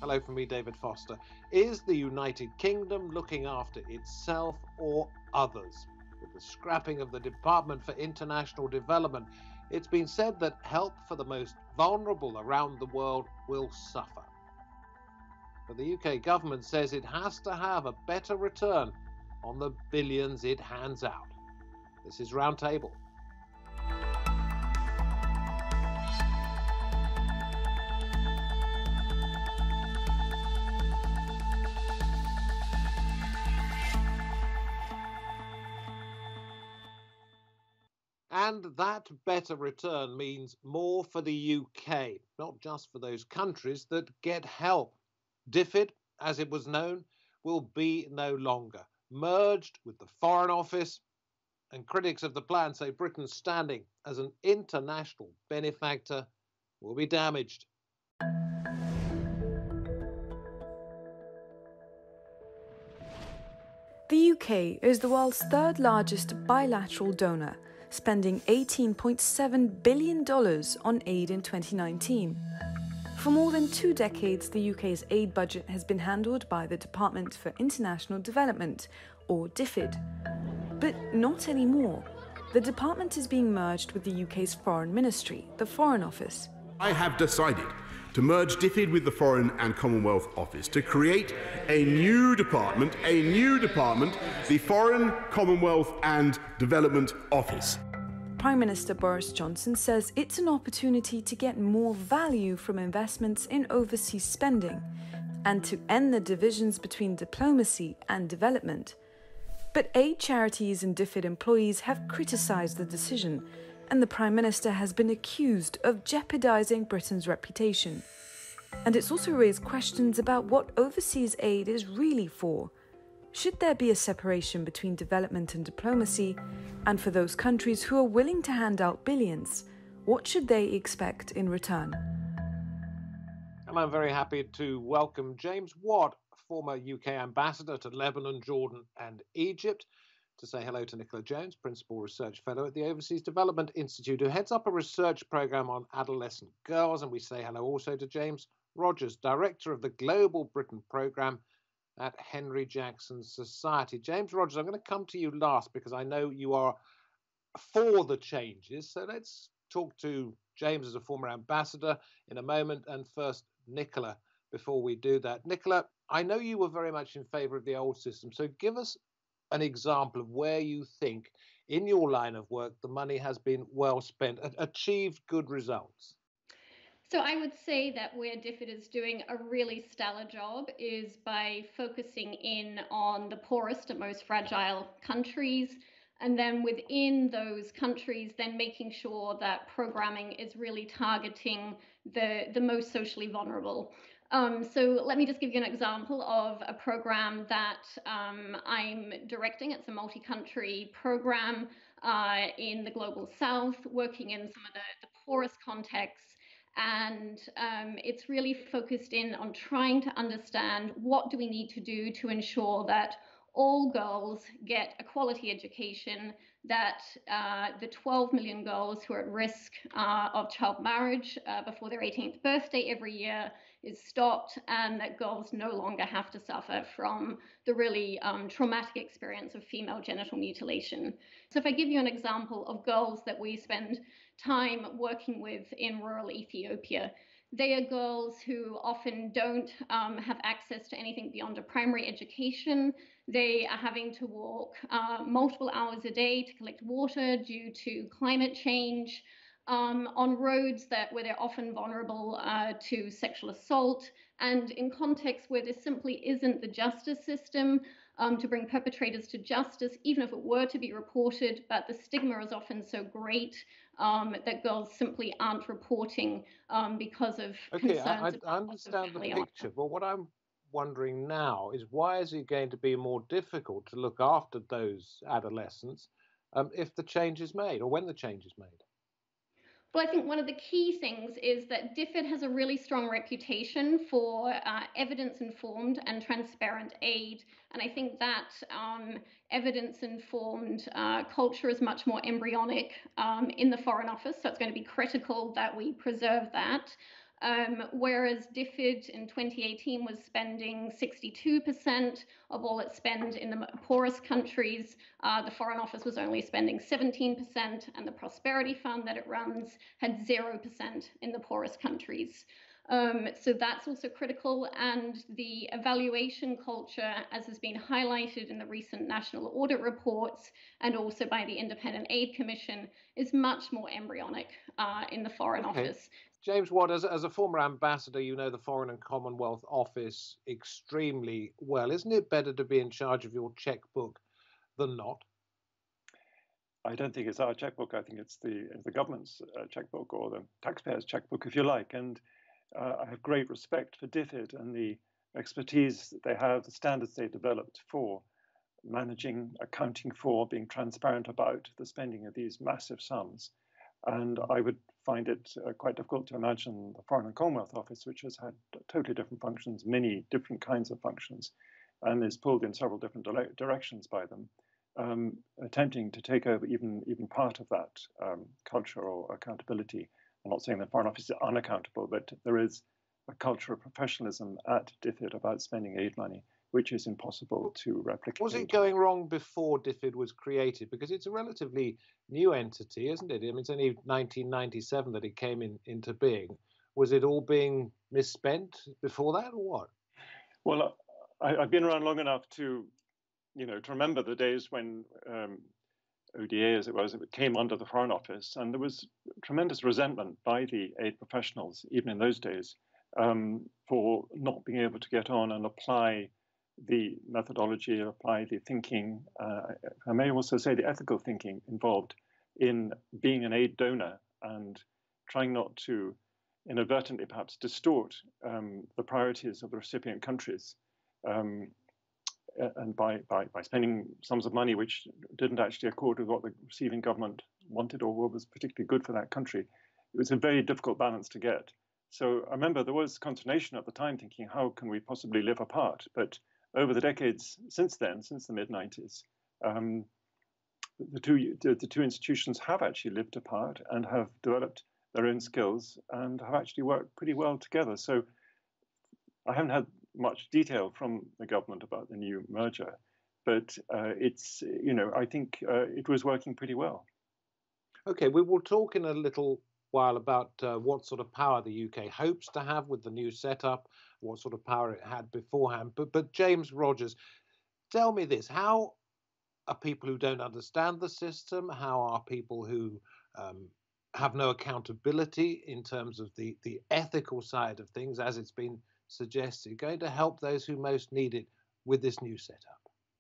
Hello from me, David Foster. Is the United Kingdom looking after itself or others? With the scrapping of the Department for International Development, it's been said that help for the most vulnerable around the world will suffer. But the UK government says it has to have a better return on the billions it hands out. This is Roundtable. And that better return means more for the UK, not just for those countries that get help. DFID, as it was known, will be no longer merged with the Foreign Office, and critics of the plan say Britain's standing as an international benefactor will be damaged. The UK is the world's third largest bilateral donor, spending $18.7 billion on aid in 2019. For more than 2 decades, the UK's aid budget has been handled by the Department for International Development, or DFID. But not anymore. The department is being merged with the UK's Foreign Ministry, the Foreign Office. I have decided to merge DFID with the Foreign and Commonwealth Office to create a new department, the Foreign, Commonwealth and Development Office. Prime Minister Boris Johnson says it's an opportunity to get more value from investments in overseas spending and to end the divisions between diplomacy and development. But aid charities and DFID employees have criticised the decision, and the Prime Minister has been accused of jeopardising Britain's reputation. And it's also raised questions about what overseas aid is really for. Should there be a separation between development and diplomacy? And for those countries who are willing to hand out billions, what should they expect in return? And I'm very happy to welcome James Watt, former UK ambassador to Lebanon, Jordan and Egypt, to say hello to Nicola Jones, Principal Research Fellow at the Overseas Development Institute, who heads up a research programme on adolescent girls. And we say hello also to James Rogers, Director of the Global Britain Programme at Henry Jackson Society. James Rogers, I'm going to come to you last because I know you are for the changes. So let's talk to James as a former ambassador in a moment, and first Nicola before we do that. Nicola, I know you were very much in favour of the old system, so give us an example of where you think in your line of work the money has been well spent, achieved good results. So I would say that where DFID is doing a really stellar job is by focusing in on the poorest and most fragile countries, and then within those countries, then making sure that programming is really targeting the most socially vulnerable. So let me just give you an example of a program that I'm directing. It's a multi-country program in the Global South, working in some of the poorest contexts. And it's really focused in on trying to understand what do we need to do to ensure that all girls get a quality education, that the 12 million girls who are at risk of child marriage before their 18th birthday every year is stopped, and that girls no longer have to suffer from the really traumatic experience of female genital mutilation. So if I give you an example of girls that we spend time working with in rural Ethiopia, they are girls who often don't have access to anything beyond a primary education. They are having to walk multiple hours a day to collect water due to climate change, on roads where they're often vulnerable to sexual assault, and in contexts where there simply isn't the justice system to bring perpetrators to justice, even if it were to be reported. But the stigma is often so great that girls simply aren't reporting because of concerns. I understand the picture, but what I'm wondering now is why is it going to be more difficult to look after those adolescents if the change is made, or when the change is made? Well, I think one of the key things is that DFID has a really strong reputation for evidence-informed and transparent aid. And I think that evidence-informed culture is much more embryonic in the Foreign Office. So it's going to be critical that we preserve that. Whereas DFID in 2018 was spending 62% of all its spend in the poorest countries, the Foreign Office was only spending 17%, and the Prosperity Fund that it runs had 0% in the poorest countries. So that's also critical, and the evaluation culture, as has been highlighted in the recent national audit reports and also by the Independent Aid Commission, is much more embryonic in the Foreign Office. James Watt, as a former ambassador, you know the Foreign and Commonwealth Office extremely well. Isn't it better to be in charge of your checkbook than not? I don't think it's our checkbook. I think it's the government's checkbook, or the taxpayers' checkbook, if you like. And I have great respect for DFID and the expertise that they have, the standards they developed for managing, accounting for, being transparent about the spending of these massive sums. And I would find it quite difficult to imagine the Foreign and Commonwealth Office, which has had totally different functions, many different kinds of functions, and is pulled in several different directions by them, attempting to take over even part of that culture or accountability. I'm not saying the Foreign Office is unaccountable, but there is a culture of professionalism at DFID about spending aid money, which is impossible to replicate. Was it going wrong before DFID was created? Because it's a relatively new entity, isn't it? I mean, it's only 1997 that it came into being. Was it all being misspent before that, or what? Well, I've been around long enough to remember the days when ODA, as it was, it came under the Foreign Office, and there was tremendous resentment by the aid professionals, even in those days, for not being able to get on and apply the methodology, apply the thinking, I may also say the ethical thinking involved in being an aid donor, and trying not to inadvertently perhaps distort the priorities of the recipient countries, and by spending sums of money which didn't actually accord with what the receiving government wanted or what was particularly good for that country. It was a very difficult balance to get. So I remember there was consternation at the time, thinking, how can we possibly live apart? But over the decades since then, since the mid-90s, the two institutions have actually lived apart and have developed their own skills and have actually worked pretty well together. So I haven't had much detail from the government about the new merger, but it's, I think it was working pretty well. Okay, we will talk in a little while about what sort of power the UK hopes to have with the new setup, what sort of power it had beforehand. But James Rogers, tell me this: how are people who don't understand the system, how are people who have no accountability in terms of the ethical side of things, as it's been suggested, going to help those who most need it with this new setup?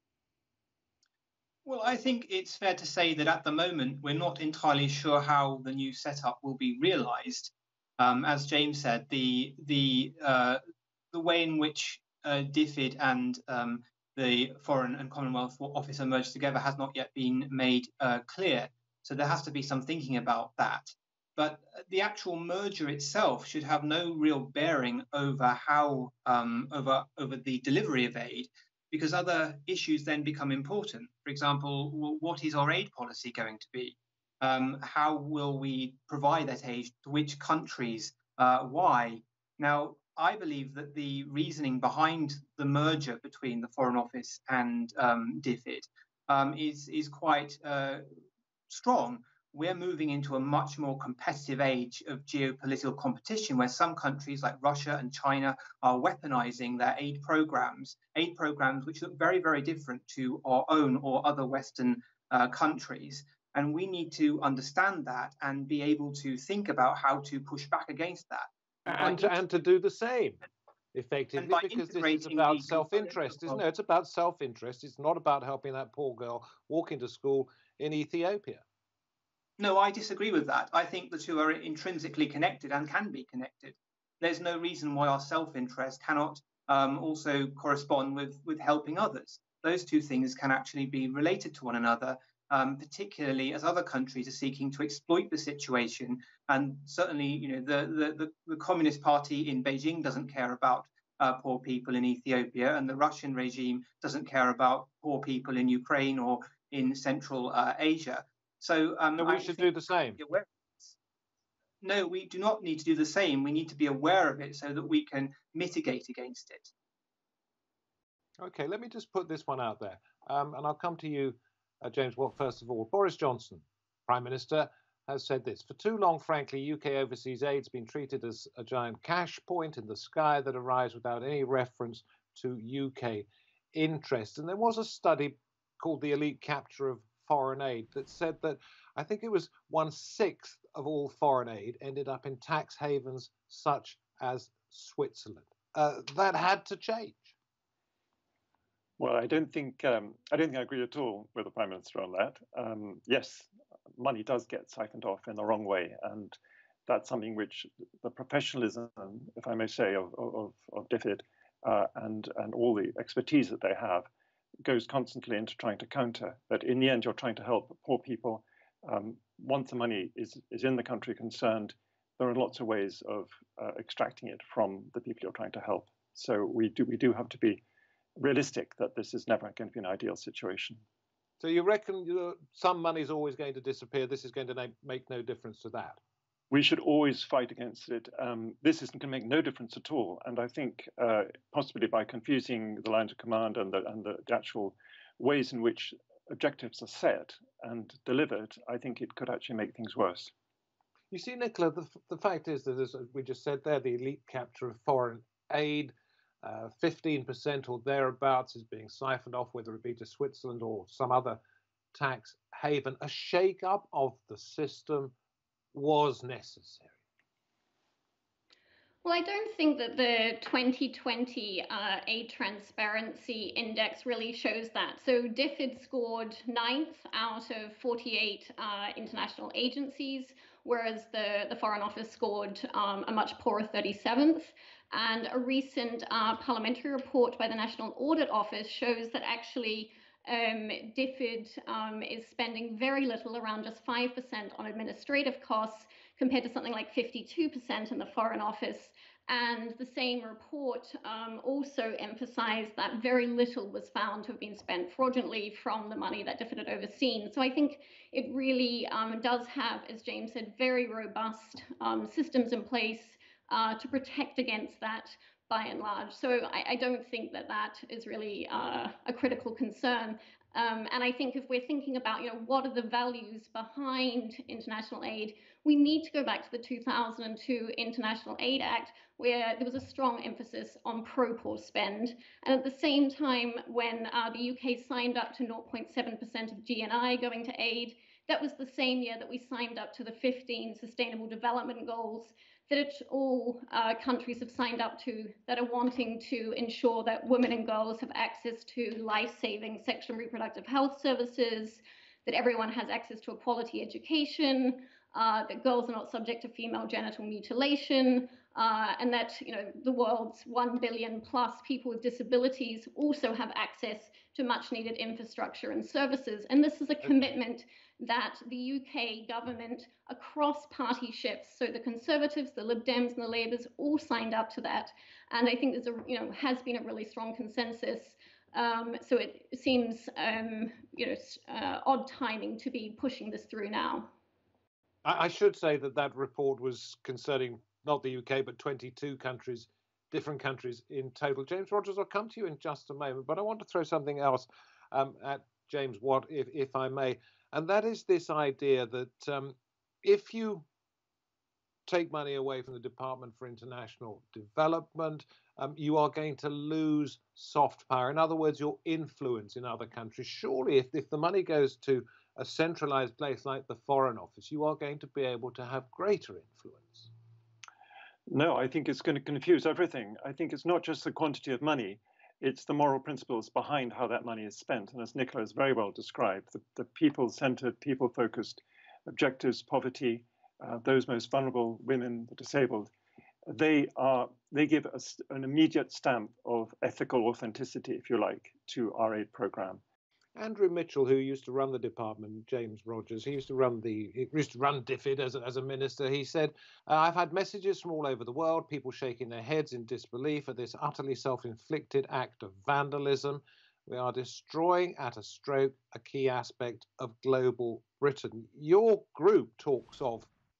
Well, I think it's fair to say that at the moment we're not entirely sure how the new setup will be realised. As James said, the way in which DFID and the Foreign and Commonwealth Office are merged together has not yet been made clear. So there has to be some thinking about that. But the actual merger itself should have no real bearing over how over the delivery of aid, because other issues then become important. For example, what is our aid policy going to be? How will we provide that aid to which countries? Why? Now, I believe that the reasoning behind the merger between the Foreign Office and DFID is quite strong. We're moving into a much more competitive age of geopolitical competition, where some countries like Russia and China are weaponizing their aid programs which look very, very different to our own or other Western countries. And we need to understand that and be able to think about how to push back against that. And to do the same effectively, because this is about self-interest, isn't it? It's about self-interest. It's not about helping that poor girl walk into school in Ethiopia. No, I disagree with that. I think the two are intrinsically connected and can be connected. There's no reason why our self-interest cannot also correspond with helping others. Those two things can actually be related to one another, particularly as other countries are seeking to exploit the situation. And certainly, the Communist Party in Beijing doesn't care about poor people in Ethiopia, and the Russian regime doesn't care about poor people in Ukraine or in Central Asia. So we should do the same. no, we do not need to do the same. We need to be aware of it so that we can mitigate against it. Okay, let me just put this one out there, and I'll come to you, James Watt, first of all. Boris Johnson, Prime Minister, has said this: for too long, frankly, UK overseas aid's been treated as a giant cash point in the sky that arrives without any reference to UK interest. And there was a study called The Elite Capture of Foreign Aid that said that I think it was 1/6 of all foreign aid ended up in tax havens such as Switzerland. That had to change. Well, I don't think I agree at all with the Prime Minister on that. Yes, money does get siphoned off in the wrong way, and that's something which the professionalism, if I may say, of DFID and all the expertise that they have goes constantly into trying to counter. But in the end, you're trying to help poor people. Once the money is in the country concerned, there are lots of ways of extracting it from the people you're trying to help. So we do have to be realistic that this is never going to be an ideal situation. So you reckon some money is always going to disappear? This is going to make no difference to that? We should always fight against it. This isn't going to make no difference at all. And I think possibly by confusing the lines of command and the actual ways in which objectives are set and delivered, I think it could actually make things worse. You see, Nicola, the fact is that, as we just said there, the elite capture of foreign aid, 15% or thereabouts is being siphoned off, whether it be to Switzerland or some other tax haven. A shake-up of the system was necessary. Well, I don't think that the 2020 Aid Transparency Index really shows that. So DFID scored 9th out of 48 international agencies, whereas the Foreign Office scored a much poorer 37th. And a recent parliamentary report by the National Audit Office shows that actually DFID is spending very little, around just 5% on administrative costs, compared to something like 52% in the Foreign Office. And the same report also emphasized that very little was found to have been spent fraudulently from the money that DFID had overseen. So I think it really does have, as James said, very robust systems in place to protect against that by and large. So I don't think that that is really a critical concern. And I think if we're thinking about, what are the values behind international aid, we need to go back to the 2002 International Aid Act, where there was a strong emphasis on pro-poor spend. And at the same time, when the UK signed up to 0.7% of GNI going to aid, that was the same year that we signed up to the 15 Sustainable Development Goals that all countries have signed up to, that are wanting to ensure that women and girls have access to life-saving sexual and reproductive health services, that everyone has access to a quality education, that girls are not subject to female genital mutilation, and that the world's 1 billion plus people with disabilities also have access to much needed infrastructure and services. And this is a commitment that the UK government across party shifts, so the Conservatives, the Lib Dems and the Labours all signed up to that. And I think there's has been a really strong consensus. So it seems odd timing to be pushing this through now. I should say that report was concerning not the UK, but 22 countries, different countries in total. James Rogers, I'll come to you in just a moment, but I want to throw something else at James Watt, if I may. And that is this idea that if you take money away from the Department for International Development, you are going to lose soft power. In other words, your influence in other countries. Surely, if the money goes to a centralized place like the Foreign Office, you are going to be able to have greater influence. No, I think it's going to confuse everything. I think it's not just the quantity of money, it's the moral principles behind how that money is spent. And as Nicola has very well described, the people-centered, people-focused objectives, poverty, those most vulnerable, women, the disabled, they give us an immediate stamp of ethical authenticity, if you like, to our aid program. Andrew Mitchell, who used to run the department, James Rogers, he used to run DFID as a minister. He said, "I've had messages from all over the world, people shaking their heads in disbelief at this utterly self-inflicted act of vandalism. We are destroying at a stroke a key aspect of global Britain." Your group talks of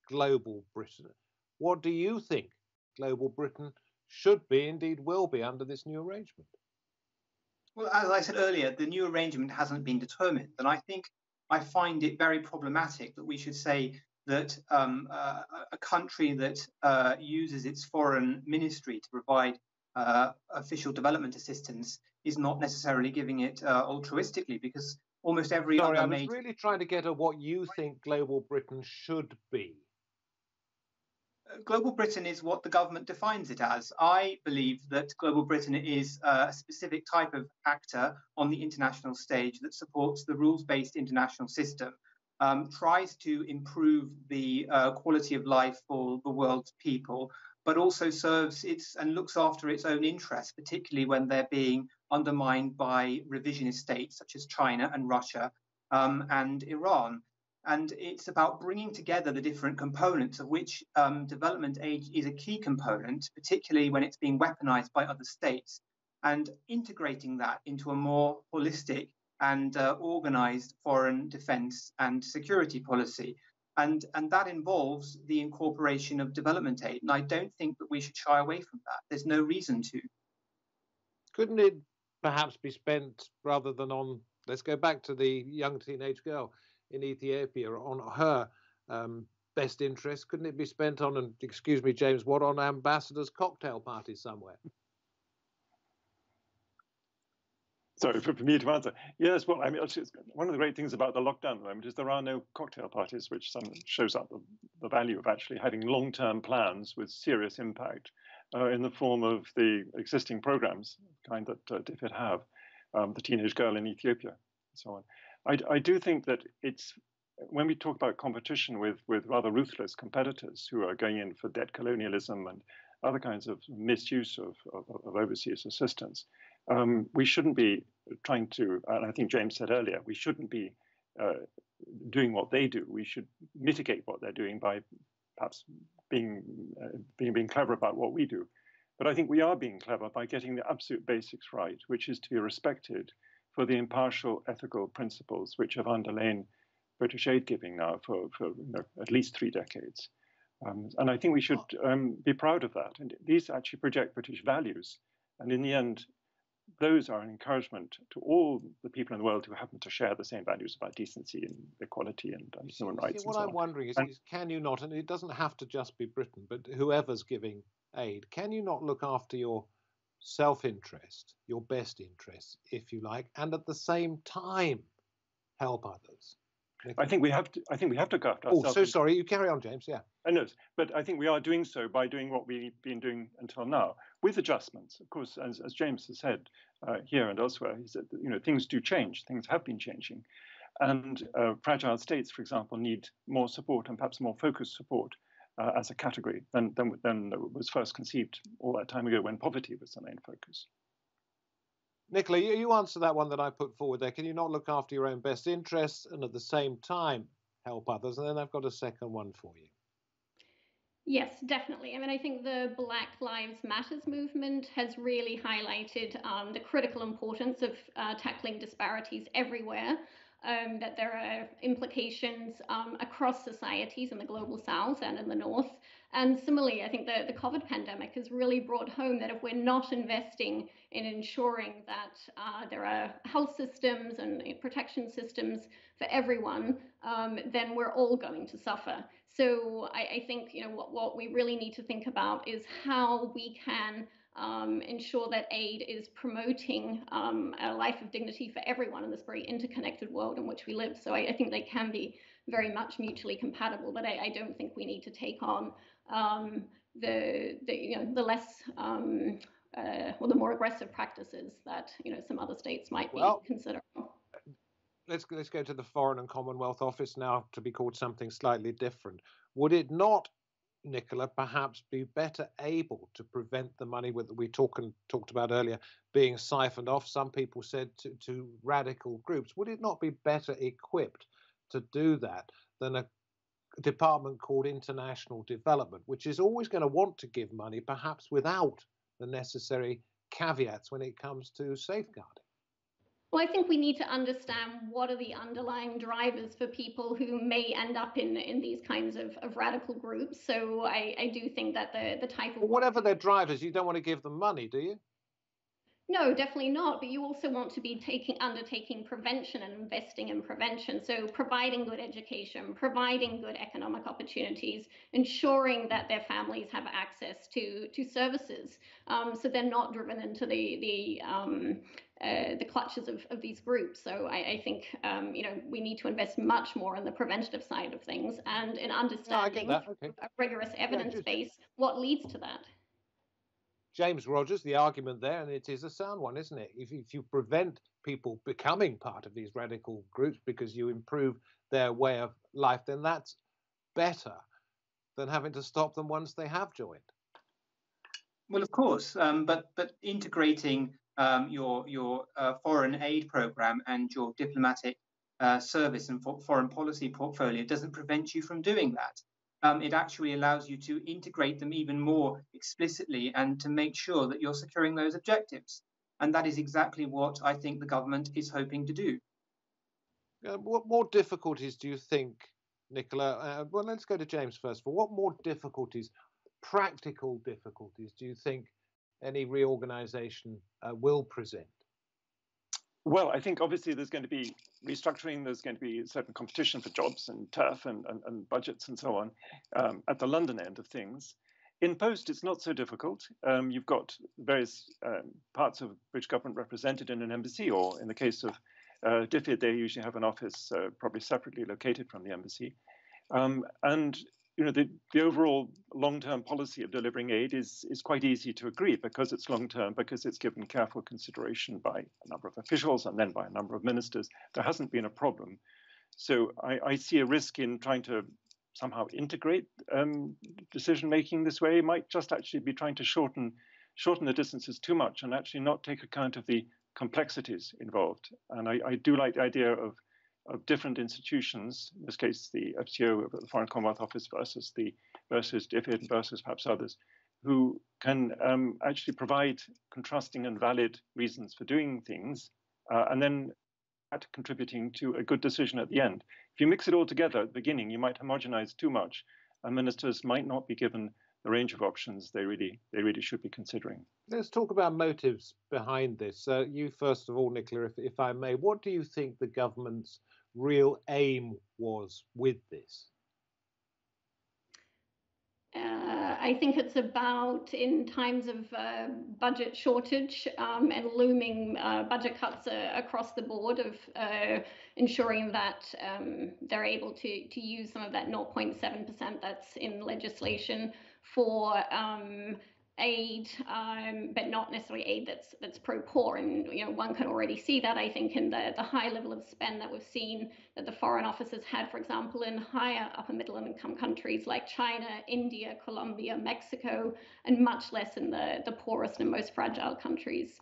global Britain. What do you think global Britain should be, indeed will be, under this new arrangement? Well, as I said earlier, the new arrangement hasn't been determined. And I find it very problematic that we should say that a country that uses its foreign ministry to provide official development assistance is not necessarily giving it altruistically, because almost every other I was really trying to get at what you think global Britain should be. Global Britain is what the government defines it as. I believe that Global Britain is a specific type of actor on the international stage that supports the rules-based international system, tries to improve the quality of life for the world's people, but also serves and looks after its own interests, particularly when they're being undermined by revisionist states such as China and Russia and Iran. And it's about bringing together the different components, of which development aid is a key component, particularly when it's being weaponized by other states, and integrating that into a more holistic and organized foreign defense and security policy. And that involves the incorporation of development aid. And I don't think that we should shy away from that. There's no reason to. Couldn't it perhaps be spent rather than on, let's go back to the young teenage girl in Ethiopia, on her best interest? Couldn't it be spent on, and excuse me, James Watt, on ambassadors' cocktail parties somewhere? Sorry, for me to answer. Yes, well, I mean, one of the great things about the lockdown at the moment is there are no cocktail parties, which shows up the value of actually having long-term plans with serious impact in the form of the existing programs, the kind that DFID have, the teenage girl in Ethiopia, and so on. I do think that it's, when we talk about competition with rather ruthless competitors who are going in for debt colonialism and other kinds of misuse of overseas assistance, we shouldn't be trying to, and I think James said earlier, we shouldn't be doing what they do. We should mitigate what they're doing by perhaps being clever about what we do. But I think we are being clever by getting the absolute basics right, which is to be respected for the impartial ethical principles which have underlain British aid giving now for at least 3 decades. And I think we should be proud of that. And these actually project British values. And in the end, those are an encouragement to all the people in the world who happen to share the same values about decency and equality and human rights. What I'm wondering is, can you not, and it doesn't have to just be Britain, but whoever's giving aid, can you not look after your self-interest, your best interests, if you like, and at the same time help others? I think we have to go after ourselves. Oh, so sorry. You carry on, James. Yeah. I know, but I think we are doing so by doing what we've been doing until now, with adjustments. Of course, as James has said here and elsewhere, he said that, things do change. Things have been changing, and fragile states, for example, need more support and perhaps more focused support as a category than was first conceived all that time ago when poverty was the main focus. Nicola, you answer that one that I put forward there. Can you not look after your own best interests and at the same time help others? And then I've got a second one for you. Yes, definitely. I mean, I think the Black Lives Matters movement has really highlighted the critical importance of tackling disparities everywhere, that there are implications across societies in the global south and in the north. And similarly, I think the COVID pandemic has really brought home that if we're not investing in ensuring that there are health systems and protection systems for everyone, then we're all going to suffer. So I think what we really need to think about is how we can ensure that aid is promoting a life of dignity for everyone in this very interconnected world in which we live. So I think they can be very much mutually compatible, but I don't think we need to take on the less or the more aggressive practices that some other states might be considering. Let's go to the Foreign and Commonwealth Office now, to be called something slightly different. Would it not, Nicola, perhaps be better able to prevent the money that we talked about earlier being siphoned off, some people said, to radical groups? Would it not be better equipped to do that than a department called International Development, which is always going to want to give money, perhaps without the necessary caveats when it comes to safeguarding? Well, I think we need to understand what are the underlying drivers for people who may end up in these kinds of radical groups. So I do think that the type of... Whatever their drivers, you don't want to give them money, do you? No, definitely not. But you also want to be undertaking prevention and investing in prevention. So providing good education, providing good economic opportunities, ensuring that their families have access to services, so they're not driven into the clutches of these groups. So I think we need to invest much more in the preventative side of things and in understanding a rigorous evidence base what leads to that. James Rogers, the argument there, and it is a sound one, isn't it? If you prevent people becoming part of these radical groups because you improve their way of life, then that's better than having to stop them once they have joined. Well, of course, but integrating your foreign aid program and your diplomatic service and foreign policy portfolio doesn't prevent you from doing that. It actually allows you to integrate them even more explicitly and to make sure that you're securing those objectives. And that is exactly what I think the government is hoping to do. What more difficulties do you think, Nicola? Well, let's go to James first. For what more difficulties, practical difficulties, do you think any reorganization will present? Well, I think obviously there's going to be restructuring, there's going to be certain competition for jobs and turf and budgets and so on at the London end of things. In Post, it's not so difficult. You've got various parts of British government represented in an embassy, or in the case of DFID, they usually have an office probably separately located from the embassy. And the overall long-term policy of delivering aid is quite easy to agree because it's long-term, because it's given careful consideration by a number of officials and then by a number of ministers. There hasn't been a problem. So I see a risk in trying to somehow integrate decision-making this way. It might just actually be trying to shorten the distances too much and actually not take account of the complexities involved. And I do like the idea of different institutions, in this case the FCO, the Foreign Commonwealth Office versus DFID versus perhaps others, who can actually provide contrasting and valid reasons for doing things, and then contributing to a good decision at the end. If you mix it all together at the beginning, you might homogenize too much, and ministers might not be given the range of options they really should be considering. Let's talk about motives behind this. You first of all, Nicola, if I may, what do you think the government's real aim was with this? I think it's about, in times of budget shortage and looming budget cuts across the board, of ensuring that they're able to use some of that 0.7% that's in legislation for aid, but not necessarily aid that's pro-poor. And one can already see that, I think, in the high level of spend that we've seen that the Foreign Office has had, for example, in higher upper middle income countries like China, India, Colombia, Mexico, and much less in the poorest and most fragile countries.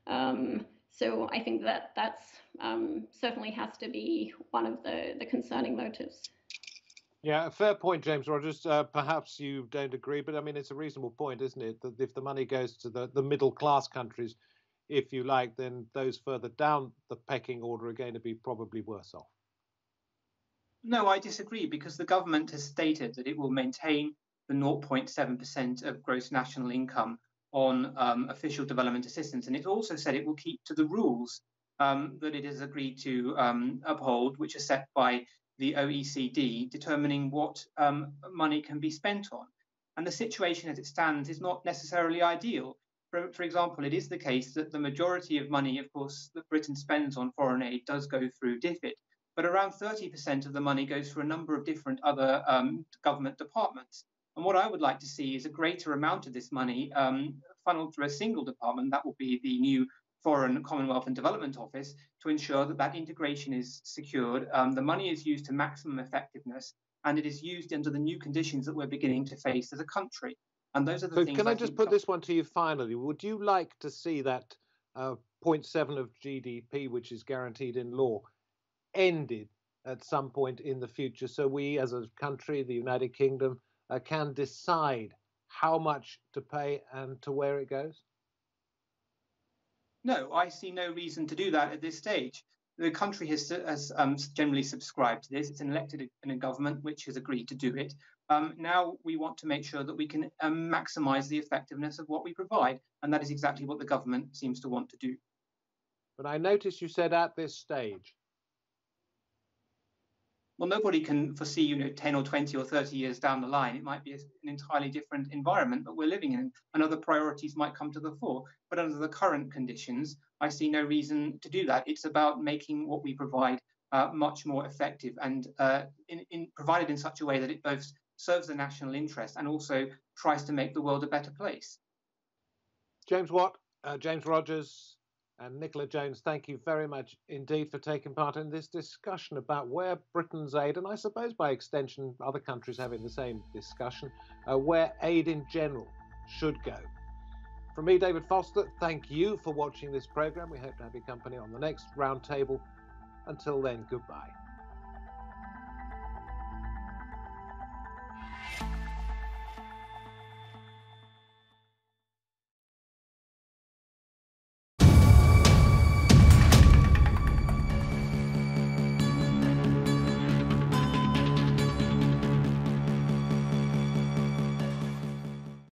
So I think that's certainly has to be one of the concerning motives. Yeah, fair point, James Rogers. Perhaps you don't agree, but I mean, it's a reasonable point, isn't it? That if the money goes to the middle class countries, if you like, then those further down the pecking order are going to be probably worse off. No, I disagree, because the government has stated that it will maintain the 0.7% of gross national income on official development assistance. And it also said it will keep to the rules that it has agreed to uphold, which are set by the OECD, determining what money can be spent on. And the situation as it stands is not necessarily ideal. For example, it is the case that the majority of money, of course, that Britain spends on foreign aid does go through DFID, but around 30% of the money goes through a number of different other government departments. And what I would like to see is a greater amount of this money funneled through a single department. That will be the new Foreign, Commonwealth and Development Office, to ensure that that integration is secured. The money is used to maximum effectiveness, and it is used under the new conditions that we're beginning to face as a country. And those are the things. Can I just put this one to you finally? Would you like to see that 0.7 of GDP, which is guaranteed in law, ended at some point in the future, so we as a country, the United Kingdom, can decide how much to pay and to where it goes? No, I see no reason to do that at this stage. The country has generally subscribed to this. It's elected in a government which has agreed to do it. Now we want to make sure that we can maximise the effectiveness of what we provide, and that is exactly what the government seems to want to do. But I noticed you said at this stage. Well, nobody can foresee, 10 or 20 or 30 years down the line. It might be an entirely different environment that we're living in, and other priorities might come to the fore. But under the current conditions, I see no reason to do that. It's about making what we provide much more effective and provided in such a way that it both serves the national interest and also tries to make the world a better place. James Watt, James Rogers, and Nicola Jones, thank you very much indeed for taking part in this discussion about where Britain's aid, and I suppose by extension other countries having the same discussion, where aid in general should go. From me, David Foster, thank you for watching this programme. We hope to have your company on the next roundtable. Until then, goodbye.